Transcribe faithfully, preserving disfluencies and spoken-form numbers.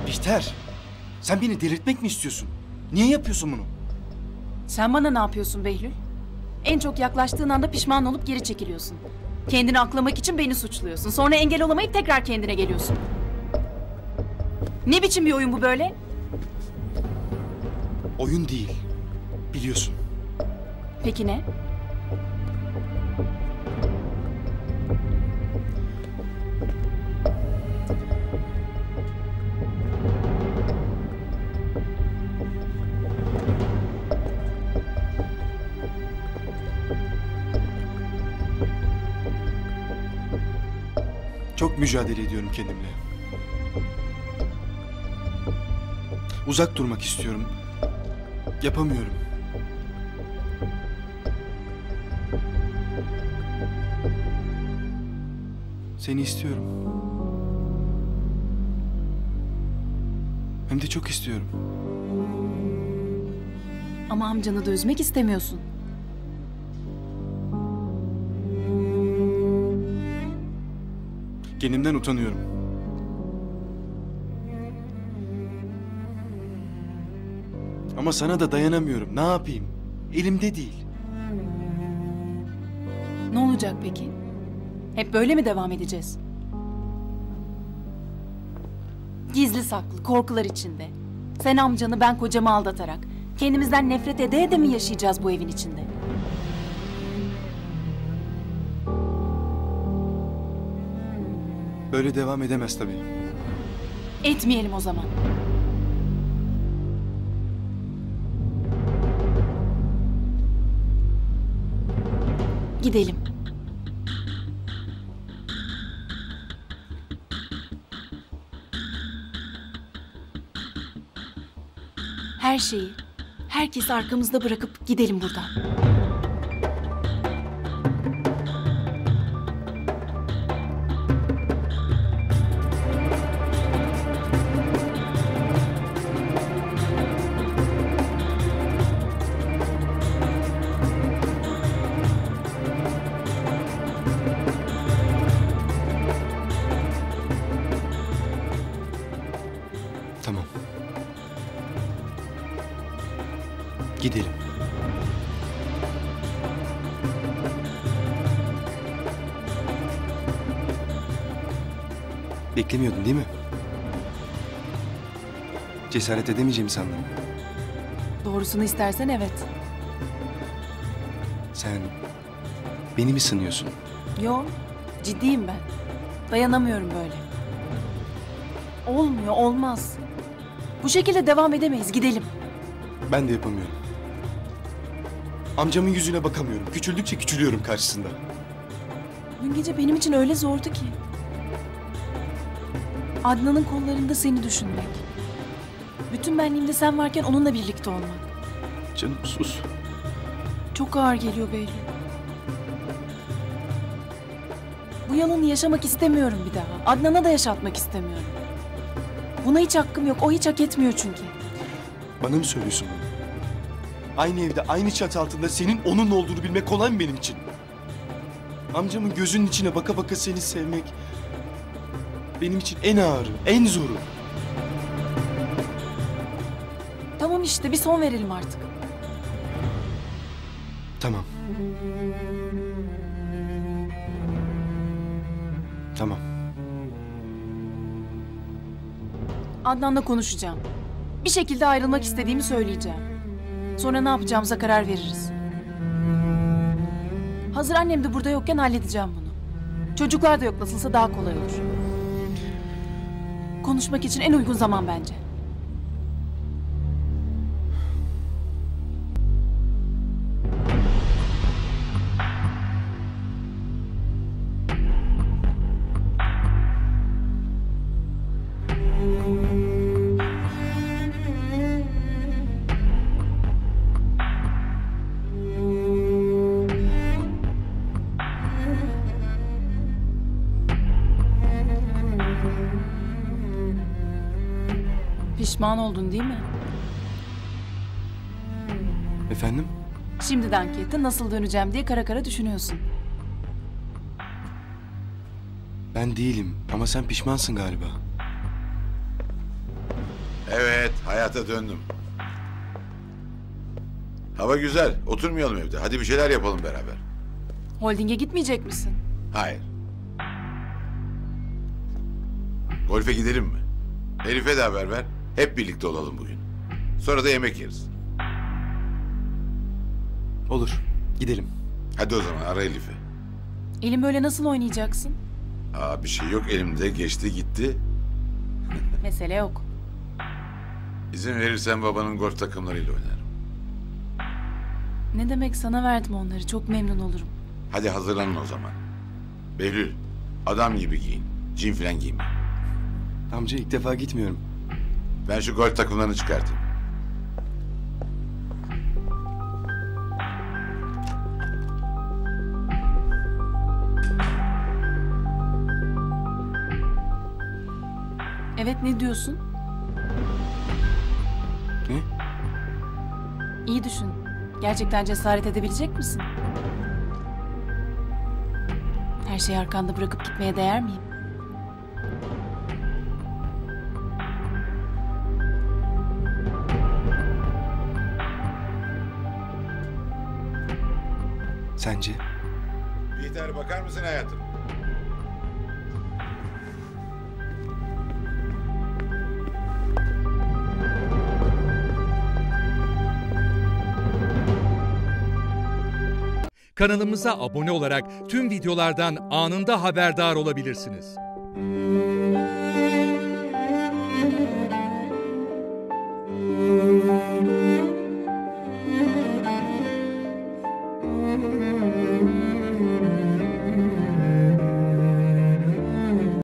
Bihter, sen beni delirtmek mi istiyorsun? Niye yapıyorsun bunu? Sen bana ne yapıyorsun Behlül? En çok yaklaştığın anda pişman olup geri çekiliyorsun. Kendini aklamak için beni suçluyorsun. Sonra engel olamayıp tekrar kendine geliyorsun. Ne biçim bir oyun bu böyle? Oyun değil. Biliyorsun. Peki ne? Çok mücadele ediyorum kendimle. Uzak durmak istiyorum. Yapamıyorum. Seni istiyorum. Hem de çok istiyorum. Ama amcanı da üzmek istemiyorsun. Kendimden utanıyorum. Ama sana da dayanamıyorum. Ne yapayım? Elimde değil. Ne olacak peki? Hep böyle mi devam edeceğiz? Gizli saklı, korkular içinde. Sen amcanı, ben kocamı aldatarak, kendimizden nefret ede ede mi yaşayacağız bu evin içinde? Böyle devam edemez tabii. Etmeyelim o zaman. Gidelim. Her şeyi, herkesi arkamızda bırakıp gidelim buradan. Tamam. Gidelim. Beklemiyordun değil mi? Cesaret edemeyeceğimi sandın. Doğrusunu istersen evet. Sen beni mi sınıyorsun? Yo, ciddiyim ben. Dayanamıyorum böyle. Olmuyor, olmaz. Bu şekilde devam edemeyiz, gidelim. Ben de yapamıyorum. Amcamın yüzüne bakamıyorum. Küçüldükçe küçülüyorum karşısında. Dün gece benim için öyle zordu ki. Adnan'ın kollarında seni düşünmek. Bütün benliğimde sen varken onunla birlikte olmak. Canım sus. Çok ağır geliyor Behlül. Bu yalanı yaşamak istemiyorum bir daha. Adnan'a da yaşatmak istemiyorum. Buna hiç hakkım yok. O hiç hak etmiyor çünkü. Bana mı söylüyorsun bunu? Aynı evde, aynı çatı altında senin onun olduğunu bilmek kolay mı benim için? Amcamın gözünün içine baka baka seni sevmek benim için en ağırı, en zoru. Tamam işte, bir son verelim artık. Tamam. Tamam. Adnan'la konuşacağım. Bir şekilde ayrılmak istediğimi söyleyeceğim. Sonra ne yapacağımıza karar veririz. Hazır annem de burada yokken halledeceğim bunu. Çocuklar da yok, nasılsa daha kolay olur. Konuşmak için en uygun zaman bence. Pişman oldun değil mi? Efendim? Şimdiden ki nasıl döneceğim diye kara kara düşünüyorsun. Ben değilim ama sen pişmansın galiba. Evet, hayata döndüm. Hava güzel, oturmayalım evde. Hadi bir şeyler yapalım beraber. Holding'e gitmeyecek misin? Hayır. Golfe gidelim mi? Elif'e de haber ver. Hep birlikte olalım bugün. Sonra da yemek yeriz. Olur, gidelim. Hadi o zaman ara Elif'i. Elim böyle nasıl oynayacaksın? Aa, bir şey yok elimde. Geçti gitti. Mesele yok. İzin verirsen babanın golf takımlarıyla oynarım. Ne demek, sana verdim onları. Çok memnun olurum. Hadi hazırlanın o zaman. Behlül, adam gibi giyin. Cin falan giyme. Amca ilk defa gitmiyorum. Ben şu golf takımlarını çıkartayım. Evet, ne diyorsun? Ne? İyi düşün. Gerçekten cesaret edebilecek misin? Her şeyi arkanda bırakıp gitmeye değer miyim? Sence? Bihter, bakar mısın hayatım? Kanalımıza abone olarak tüm videolardan anında haberdar olabilirsiniz.